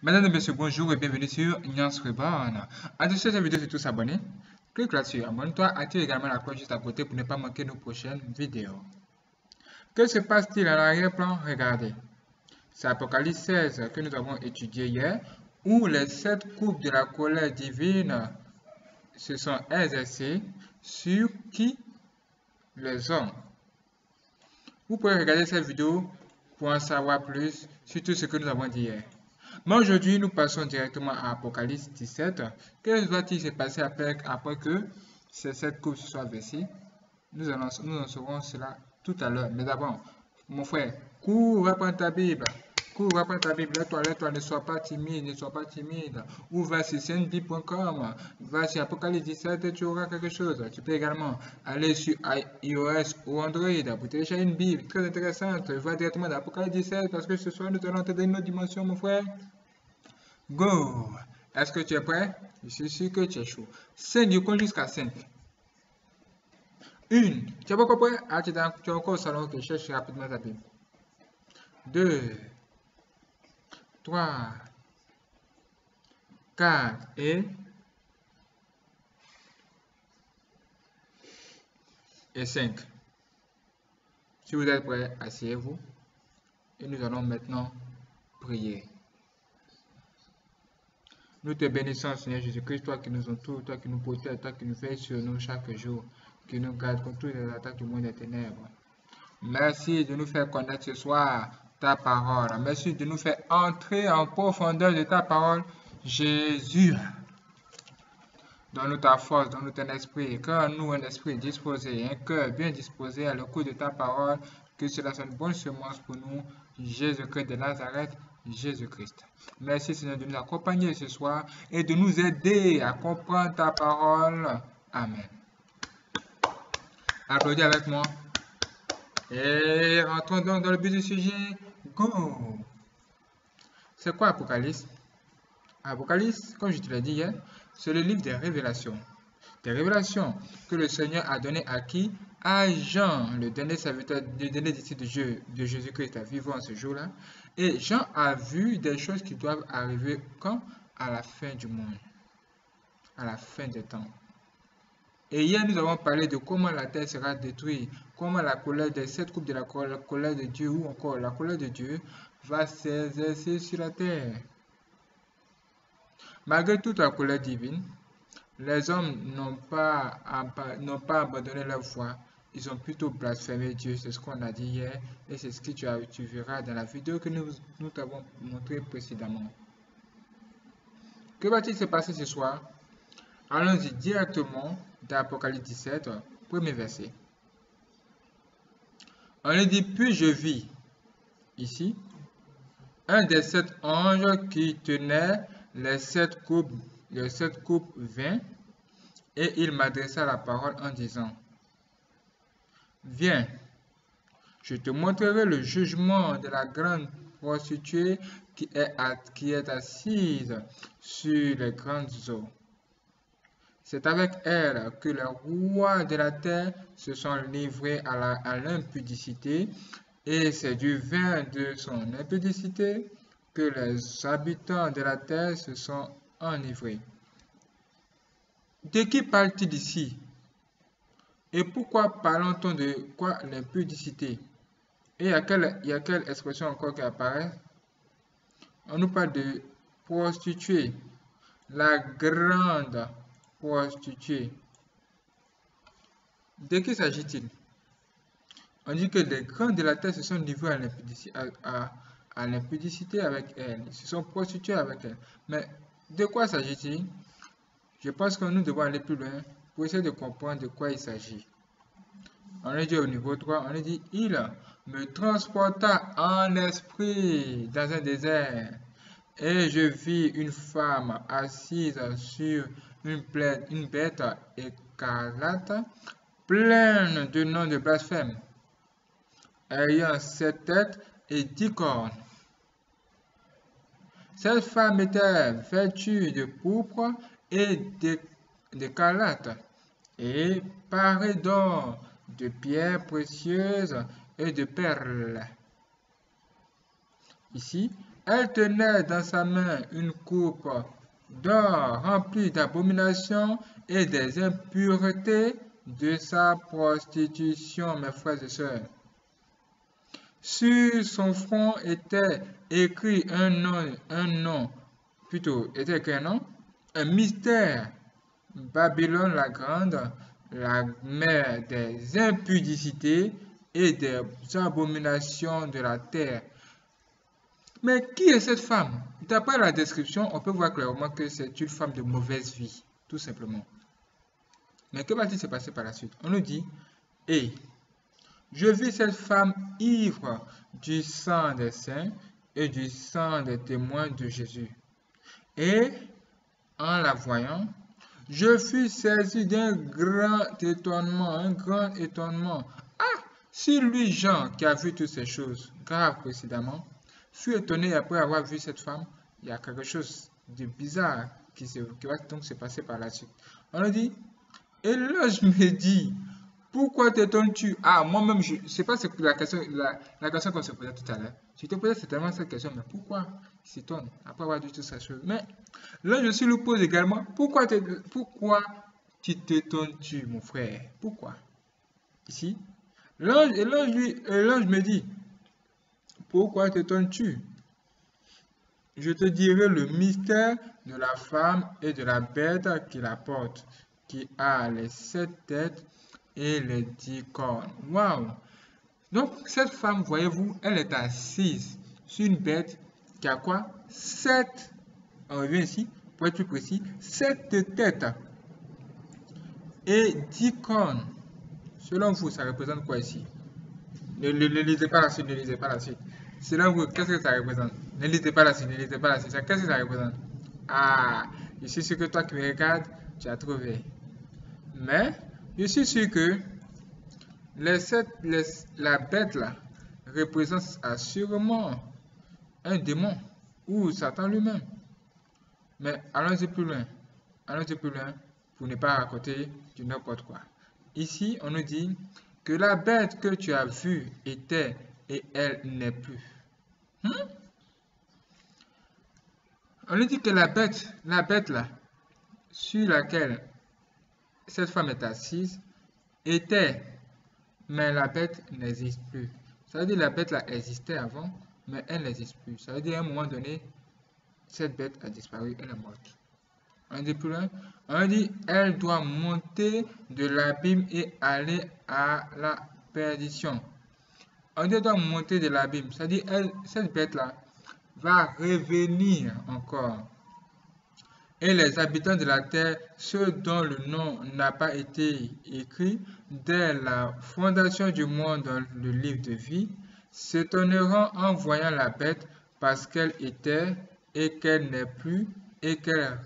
Mesdames et messieurs, bonjour et bienvenue sur Nyans Reborn. En dessous de cette vidéo, c'est tous abonnés. Clique là-dessus, abonne-toi, active également la cloche juste à côté pour ne pas manquer nos prochaines vidéos. Que se passe-t-il à l'arrière-plan? Regardez. C'est Apocalypse 16 que nous avons étudié hier, où les 7 coupes de la colère divine se sont exercées sur qui? Les hommes. Vous pouvez regarder cette vidéo pour en savoir plus sur tout ce que nous avons dit hier. Mais aujourd'hui, nous passons directement à Apocalypse 17. Que va-t-il se passer après que ces 7 coupes soient versées? Nous en saurons cela tout à l'heure. Mais d'abord, mon frère, cours, va prendre ta Bible. Cours, va prendre ta Bible. Lève-toi, ne sois pas timide, ne sois pas timide. Ou va sur saintbible.com, va sur Apocalypse 17 et tu auras quelque chose. Tu peux également aller sur iOS ou Android pour télécharger une Bible très intéressante. Va directement dans Apocalypse 17 parce que ce soir, nous allons te donner une autre dimension, mon frère. Go! Est-ce que tu es prêt? Je suis sûr que tu es chaud. 5, je compte jusqu'à 5. 1. Tu es pas encore prêt? Ah, tu es encore au salon, que cherche rapidement ta Bible. 2, 3, 4 et 5. Si vous êtes prêts, asseyez-vous et nous allons maintenant prier. Nous te bénissons, Seigneur Jésus-Christ, toi qui nous entoures, toi qui nous protèges, toi qui nous veilles sur nous chaque jour, qui nous garde contre toutes les attaques du monde des ténèbres. Merci de nous faire connaître ce soir ta parole. Merci de nous faire entrer en profondeur de ta parole, Jésus. Donne-nous ta force, donne-nous ton esprit, crée-nous un esprit disposé, un cœur bien disposé à l'écoute de ta parole, que cela soit une bonne semence pour nous, Jésus-Christ de Nazareth, Jésus-Christ. Merci Seigneur de nous accompagner ce soir et de nous aider à comprendre ta parole. Amen. Applaudis avec moi. Et rentrons donc dans le but du sujet. Go! C'est quoi Apocalypse? Apocalypse, comme je te l'ai dit hier, c'est le livre des révélations. Des révélations que le Seigneur a données à qui? À Jean, le dernier serviteur, le dernier disciple de Jésus-Christ vivant ce jour-là. Et Jean a vu des choses qui doivent arriver quand? À la fin du monde, à la fin des temps. Et hier, nous avons parlé de comment la terre sera détruite, comment la colère des 7 coupes de la colère de Dieu, ou encore la colère de Dieu, va s'exercer sur la terre. Malgré toute la colère divine, les hommes n'ont pas abandonné leur foi, ils ont plutôt blasphémé Dieu, c'est ce qu'on a dit hier, et c'est ce que tu verras dans la vidéo que nous t'avons montré précédemment. Que va-t-il se passer ce soir? Allons-y directement dans Apocalypse 17, premier verset. On lui dit, puis je vis, ici, un des 7 anges qui tenait les 7 coupes vint, et il m'adressa la parole en disant, viens, je te montrerai le jugement de la grande prostituée qui est assise sur les grandes eaux. C'est avec elle que les rois de la terre se sont livrés à l'impudicité, et c'est du vin de son impudicité que les habitants de la terre se sont enivrés. De qui parle-t-il ici? Et pourquoi parlons-on de quoi? L'impudicité. Et il y a quelle expression encore qui apparaît? On nous parle de prostituée, la grande prostituée. De qui s'agit-il? On dit que les grands de la terre se sont livrés à l'impudicité avec elle. Ils se sont prostitués avec elle. Mais de quoi s'agit-il? Je pense que nous devons aller plus loin pour essayer de comprendre de quoi il s'agit. On est dit au niveau 3, on est dit, il me transporta en esprit dans un désert, et je vis une femme assise sur une bête écarlate, pleine de noms de blasphème, ayant 7 têtes et 10 cornes. Cette femme était vêtue de pourpre et d'écarlate, et parée d'or, de pierres précieuses et de perles. Ici, Elle tenait dans sa main une coupe d'or remplie d'abominations et des impuretés de sa prostitution, mes frères et sœurs. Sur son front était écrit un mystère. Babylone la grande, la mère des impudicités et des abominations de la terre. Mais qui est cette femme? D'après la description, on peut voir clairement que c'est une femme de mauvaise vie, tout simplement. Mais que va-t-il se passer par la suite? On nous dit, et je vis cette femme ivre du sang des saints et du sang des témoins de Jésus. Et en la voyant, je fus saisi d'un grand étonnement. Ah! Si lui, Jean, qui a vu toutes ces choses graves précédemment, fut étonné après avoir vu cette femme, il y a quelque chose de bizarre qui va donc se passer par la suite. On nous dit, et là je me dis, pourquoi t'étonnes-tu? Ah, moi-même, je ne sais pas la question qu'on se posait tout à l'heure. Je te posais certainement cette question, mais pourquoi il s'étonne après avoir dit toutes ces choses? Mais là, je suis le pose également, pourquoi tu t'étonnes-tu, mon frère? Pourquoi? Ici, l'ange me dit, pourquoi t'étonnes-tu? Je te dirai le mystère de la femme et de la bête qui la porte, qui a les 7 têtes et les 10 cornes. Waouh! Donc, cette femme, voyez-vous, elle est assise sur une bête qui a quoi? 7, on revient ici, pour être plus précis, 7 têtes et 10 cornes. Selon vous, ça représente quoi ici? Ne lisez pas la suite, ne lisez pas la suite. Selon vous, qu'est-ce que ça représente? Ne lisez pas la suite, ne lisez pas la suite. Qu'est-ce que ça représente? Ah, je suis sûr que toi qui me regardes, tu as trouvé. Mais, je suis sûr que la bête là représente assurément un démon ou Satan lui-même. Mais allons-y plus loin. Allons-y plus loin pour ne pas raconter du n'importe quoi. Ici, on nous dit que la bête que tu as vue était et elle n'est plus. On nous dit que la bête là, sur laquelle cette femme est assise, était, mais la bête n'existe plus. Ça veut dire que la bête là existait avant, mais elle n'existe plus. Ça veut dire qu'à un moment donné, cette bête a disparu, elle est morte. On dit plus loin, on dit elle doit monter de l'abîme et aller à la perdition. On dit elle doit monter de l'abîme, c'est-à-dire cette bête là va revenir encore. Et les habitants de la terre, ceux dont le nom n'a pas été écrit dès la fondation du monde dans le livre de vie, s'étonneront en voyant la bête parce qu'elle était et qu'elle n'est plus et qu'elle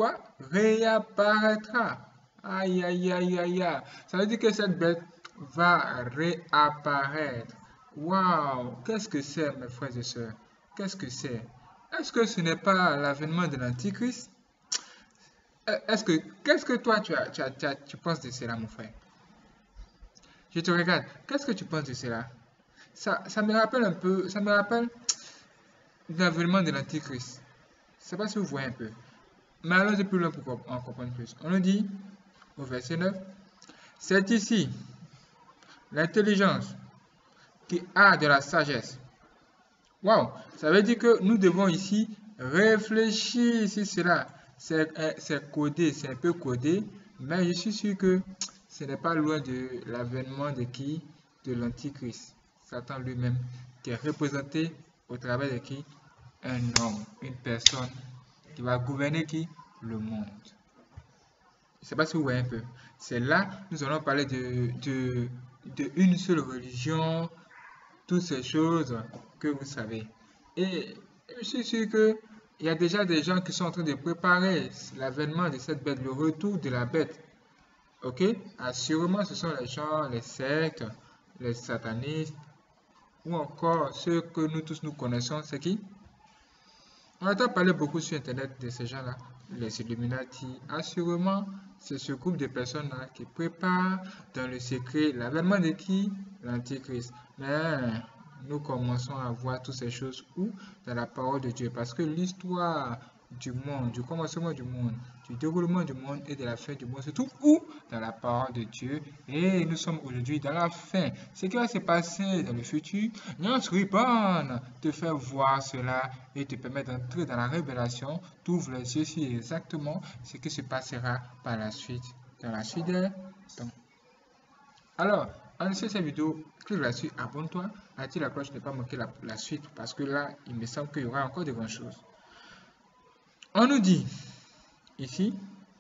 réapparaîtra. Aïe, aïe, aïe, aïe, aïe. Ça veut dire que cette bête va réapparaître. Waouh, qu'est-ce que c'est, mes frères et sœurs? Qu'est-ce que c'est? Est-ce que ce n'est pas l'avènement de l'Antichrist? Qu'est-ce que toi tu penses de cela, mon frère? Je te regarde. Qu'est-ce que tu penses de cela? Ça me rappelle un peu, ça me rappelle l'avènement de l'Antichrist. Je ne sais pas si vous voyez un peu. Mais allons-y plus loin pour en comprendre plus. On nous dit, au verset 9, c'est ici l'intelligence qui a de la sagesse. Waouh! Ça veut dire que nous devons ici réfléchir sur cela. C'est codé, c'est un peu codé, mais je suis sûr que ce n'est pas loin de l'avènement de qui? De l'Antichrist, Satan lui-même, qui est représenté au travers de qui? Un homme, une personne qui va gouverner qui? Le monde. Je ne sais pas si vous voyez un peu. C'est là, nous allons parler de une seule religion, toutes ces choses que vous savez. Et je suis sûr que il y a déjà des gens qui sont en train de préparer l'avènement de cette bête, le retour de la bête. Ok? Assurément, ce sont les gens, les sectes, les satanistes, ou encore ceux que nous tous nous connaissons. C'est qui? On entend parler beaucoup sur Internet de ces gens-là, les Illuminati. Assurément, c'est ce groupe de personnes-là qui préparent dans le secret l'avènement de qui? L'Antichrist. Mais nous commençons à voir toutes ces choses où? Dans la parole de Dieu. Parce que l'histoire du monde, du commencement du monde, du déroulement du monde et de la fin du monde se trouve où? Dans la parole de Dieu. Et nous sommes aujourd'hui dans la fin. Ce qui va se passer dans le futur, notre Reborn te fait voir cela et te permet d'entrer dans la révélation. T'ouvre les yeux sur exactement ce qui se passera par la suite, dans la suite des temps. Alors, en dessous de cette vidéo, clique là-dessus, abonne-toi, active la cloche pour ne pas manquer la suite parce que là, il me semble qu'il y aura encore de grandes choses. On nous dit ici,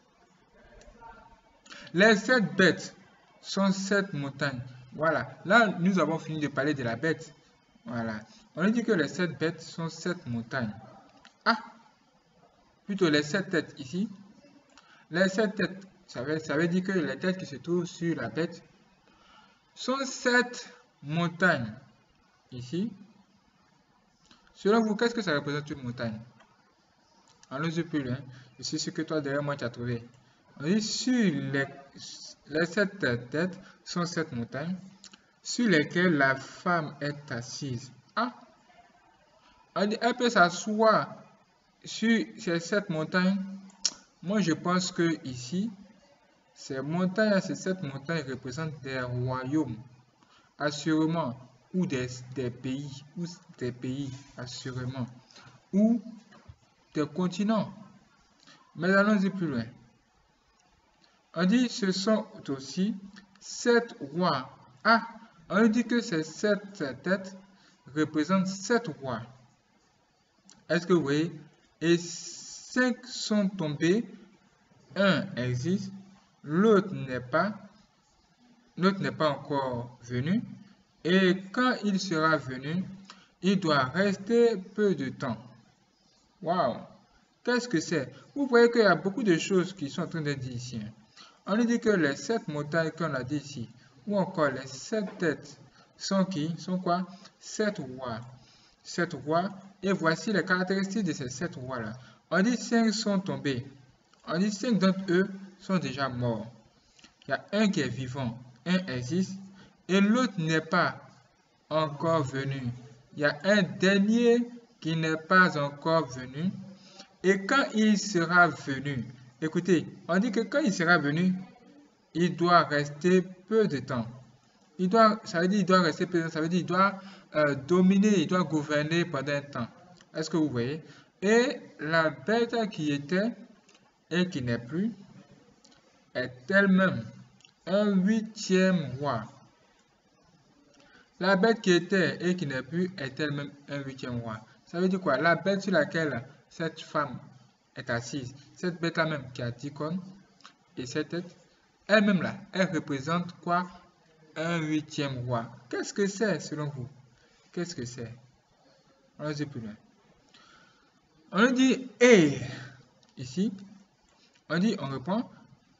les 7 bêtes sont 7 montagnes. Voilà, là, nous avons fini de parler de la bête. Voilà, on nous dit que les 7 bêtes sont 7 montagnes. Ah, plutôt les 7 têtes ici. Les 7 têtes, ça veut dire que les têtes qui se trouvent sur la bête sont 7 montagnes. Ici, selon vous, qu'est-ce que ça représente une montagne? Allons-y plus loin. Ici, ce que toi derrière moi tu as trouvé. On dit sur les 7 têtes sont 7 montagnes sur lesquelles la femme est assise. Ah, on dit elle peut s'asseoir sur ces 7 montagnes. Moi, je pense que ici, ces montagnes, ces 7 montagnes représentent des royaumes, assurément, ou des pays, assurément, ou des continents. Mais allons-y plus loin. On dit ce sont aussi 7 rois. Ah, on dit que ces 7 têtes représentent 7 rois. Est-ce que vous voyez? Et 5 sont tombés, un existe, l'autre n'est pas encore venu. Et quand il sera venu, il doit rester peu de temps. Waouh! Qu'est-ce que c'est? Vous voyez qu'il y a beaucoup de choses qui sont en train d'être dites ici. On nous dit que les 7 montagnes qu'on a dit ici, ou encore les 7 têtes, sont qui? Sont quoi? 7 rois. 7 rois. Et voici les caractéristiques de ces 7 rois-là. On dit 5 sont tombés. On dit 5 d'entre eux sont déjà morts. Il y a un qui est vivant, un existe, et l'autre n'est pas encore venu. Il y a un dernier qui n'est pas encore venu. Et quand il sera venu, écoutez, on dit que quand il sera venu, il doit rester peu de temps. Ça veut dire qu'il doit rester peu de temps, ça veut dire qu'il doit dominer, il doit gouverner pendant un temps. Est-ce que vous voyez? Et la bête qui était et qui n'est plus est elle-même un 8e roi. La bête qui était et qui n'est plus est elle-même un 8e roi. Ça veut dire quoi? La bête sur laquelle cette femme est assise, cette bête-là même qui a 10 cornes et 7 têtes, elle-même là, elle représente quoi? Un 8e roi. Qu'est-ce que c'est selon vous? Qu'est-ce que c'est? On va plus loin. On dit et ici, on reprend,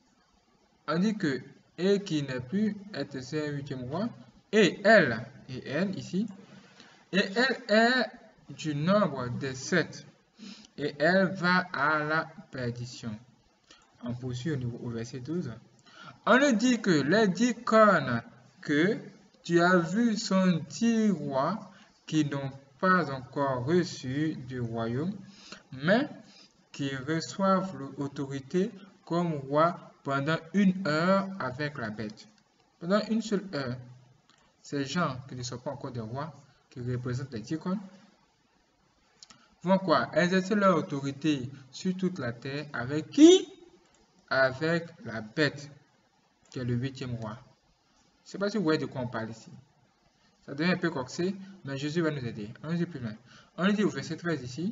on dit que et qui n'est plus est un 8e roi, et elle ici, et elle est du nombre de 7, et elle va à la perdition. On poursuit au verset 12. On nous dit que les 10 cornes que tu as vues sont 10 rois qui n'ont pas encore reçu du royaume, mais qui reçoivent l'autorité comme roi pendant 1 heure avec la bête. Pendant une seule heure, ces gens qui ne sont pas encore des rois, qui représentent les 10 cornes, vont quoi? Exercer leur autorité sur toute la terre avec qui? Avec la bête, qui est le 8e roi. Je ne sais pas si vous voyez de quoi on parle ici. Ça devient un peu coxé, mais Jésus va nous aider. On dit plus loin. On dit au verset 13 ici.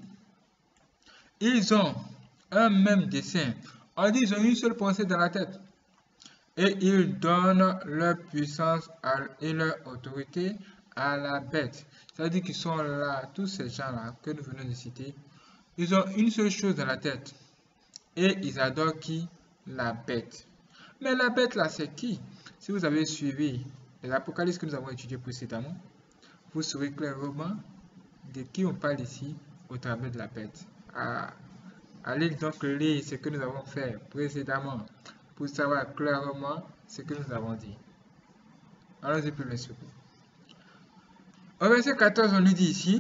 Ils ont un même dessein. On dit ils ont une seule pensée dans la tête. Et ils donnent leur puissance et leur autorité à la bête. C'est-à-dire qu'ils sont là, tous ces gens-là que nous venons de citer. Ils ont une seule chose dans la tête. Et ils adorent qui? La bête. Mais la bête là, c'est qui? Si vous avez suivi l'Apocalypse que nous avons étudié précédemment, vous saurez clairement de qui on parle ici au travers de la bête. Allez donc lire ce que nous avons fait précédemment pour savoir clairement ce que nous avons dit. Allons-y plus loin, s'il vous plaît. Au verset 14, on nous dit ici,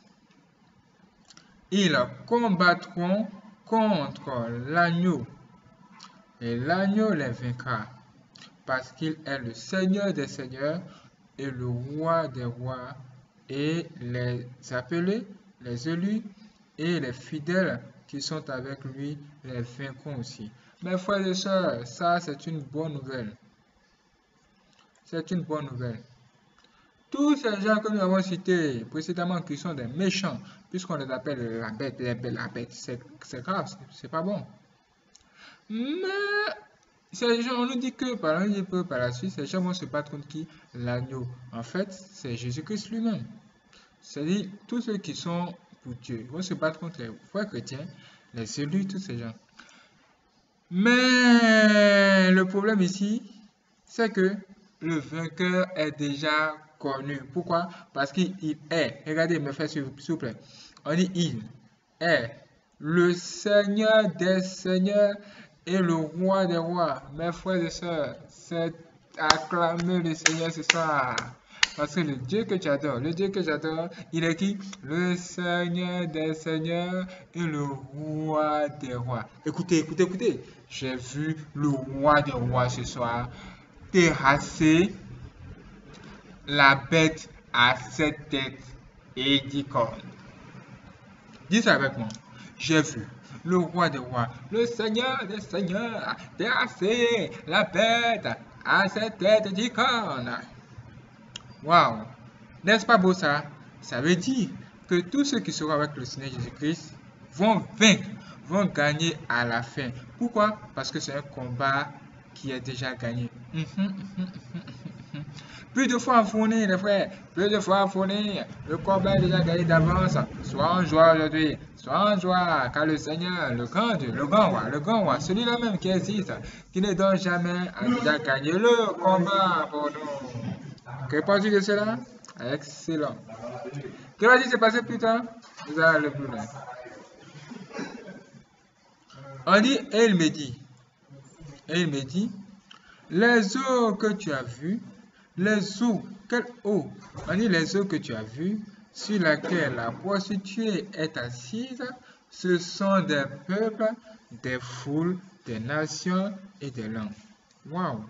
ils combattront contre l'agneau, et l'agneau les vaincra, parce qu'il est le Seigneur des seigneurs et le roi des rois, et les appelés, les élus et les fidèles qui sont avec lui les vaincront aussi. Mes frères et sœurs, ça c'est une bonne nouvelle. C'est une bonne nouvelle. Tous ces gens que nous avons cités précédemment qui sont des méchants, puisqu'on les appelle la bête, la bête, c'est grave, c'est pas bon. Mais ces gens, on nous dit que par la suite, ces gens vont se battre contre qui? L'agneau. En fait, c'est Jésus-Christ lui-même. C'est-à-dire, tous ceux qui sont pour Dieu vont se battre contre les frères chrétiens, les élus, tous ces gens. Mais le problème ici, c'est que le vainqueur est déjà connu. Pourquoi? Parce qu'il est, regardez mes frères s'il vous plaît, on dit il est le Seigneur des seigneurs et le roi des rois. Mes frères et sœurs, c'est acclamer le Seigneur ce soir. Parce que le Dieu que tu adores, le Dieu que j'adore, il est qui? Le Seigneur des seigneurs et le roi des rois. Écoutez, écoutez, écoutez. J'ai vu le roi des rois ce soir terrasser la bête à 7 têtes et 10 cornes. Dis ça avec moi. J'ai vu le roi des rois, le Seigneur des seigneurs, terrasser la bête à 7 têtes et 10 cornes. Waouh! N'est-ce pas beau ça? Ça veut dire que tous ceux qui seront avec le Seigneur Jésus-Christ vont vaincre, vont gagner à la fin. Pourquoi? Parce que c'est un combat qui est déjà gagné. Plus de foi à fournir, les frères, plus de foi à fournir. Le combat est déjà gagné d'avance. Sois en joie aujourd'hui, sois en joie, car le Seigneur, le grand Dieu, le grand roi, celui-là même qui existe, qui ne donne jamais, a déjà gagné le combat pour nous. Que penses-tu de cela? Excellent. Que va-t-il se passer plus tard? Vous allez le plus loin. On dit, et il me dit, les eaux que tu as vues, les eaux, quelle eau? On dit les eaux que tu as vues, sur laquelle la prostituée est assise, ce sont des peuples, des foules, des nations et des langues. Waouh!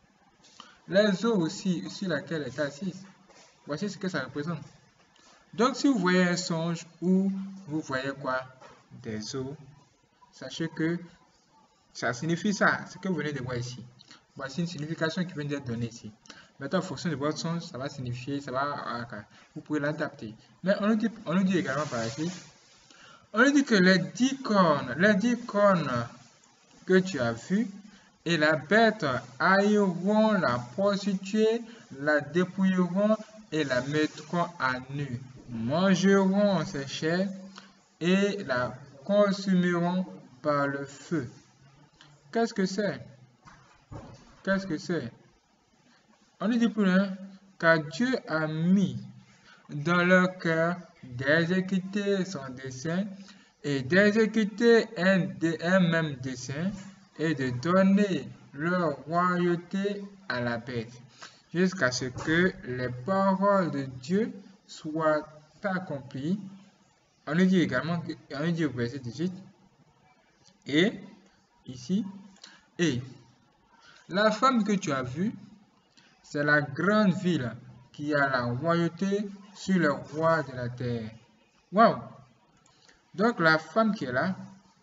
Les eaux aussi sur laquelle elle est assise. Voici ce que ça représente. Donc, si vous voyez un songe ou vous voyez quoi? Des eaux, sachez que ça signifie ça, ce que vous venez de voir ici. Voici une signification qui vient d'être donnée ici. Maintenant, en fonction de votre songe, ça va signifier, vous pouvez l'adapter. Mais on nous dit également par ici, on nous dit que les 10 cornes que tu as vues, et la bête haïront la prostituée, la dépouilleront et la mettront à nu, mangeront ses chairs et la consumeront par le feu. Qu'est-ce que c'est? Qu'est-ce que c'est? On nous dit plus loin, car Dieu a mis dans leur cœur d'exécuter son dessein et d'exécuter un même dessein et de donner leur royauté à la bête, jusqu'à ce que les paroles de Dieu soient accomplies. On nous dit également, on nous dit au verset 18, et ici, et la femme que tu as vue, c'est la grande ville qui a la royauté sur les rois de la terre. Waouh! Donc la femme qui est là,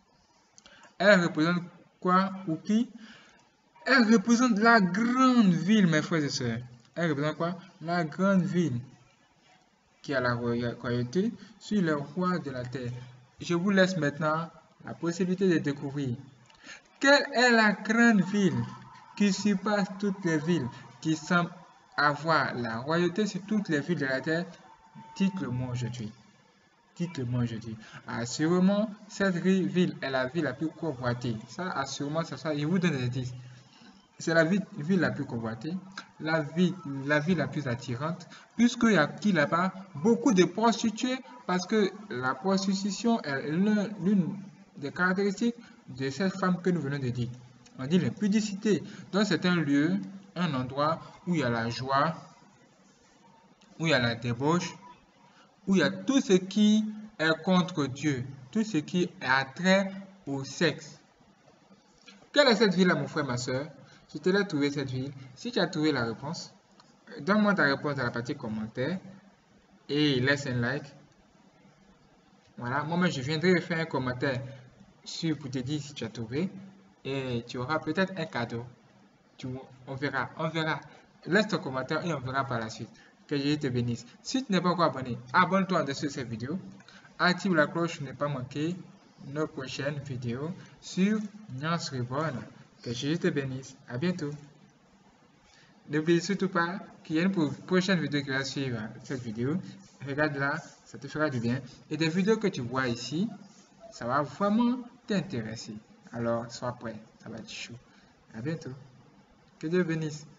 elle représente quoi ou qui? Elle représente la grande ville, mes frères et sœurs. Elle représente quoi? La grande ville qui a la royauté sur les rois de la terre. Je vous laisse maintenant la possibilité de découvrir. Quelle est la grande ville qui surpasse toutes les villes, qui semble avoir la royauté sur toutes les villes de la terre? Dites-le-moi aujourd'hui. Dites-le-moi aujourd'hui. Assurément, cette ville est la ville la plus convoitée. Ça, assurément, c'est ça. Je vous donne des indices. C'est la ville la plus convoitée, la ville la plus attirante, puisqu'il y a qui là-bas? Beaucoup de prostituées, parce que la prostitution est l'une des caractéristiques de cette femme que nous venons de dire. On dit l'impudicité. Donc c'est un lieu, un endroit où il y a la joie, où il y a la débauche, où il y a tout ce qui est contre Dieu, tout ce qui a trait au sexe. Quelle est cette ville-là, mon frère, ma soeur? Je te l'ai trouvé cette ville. Si tu as trouvé la réponse, donne-moi ta réponse dans la partie commentaire et laisse un like. Voilà, moi-même, je viendrai faire un commentaire pour te dire si tu as trouvé et tu auras peut-être un cadeau. On verra. Laisse ton commentaire et on verra par la suite. Que Dieu te bénisse. Si tu n'es pas encore abonné, abonne-toi en dessous de cette vidéo. Active la cloche pour ne pas manquer nos prochaines vidéos sur Nyans Reborn. Que Jésus te bénisse. À bientôt. N'oublie surtout pas qu'il y a une prochaine vidéo qui va suivre cette vidéo. Regarde-la, ça te fera du bien. Et des vidéos que tu vois ici, ça va vraiment t'intéresser. Alors, sois prêt, ça va être chaud. À bientôt. Que Dieu bénisse.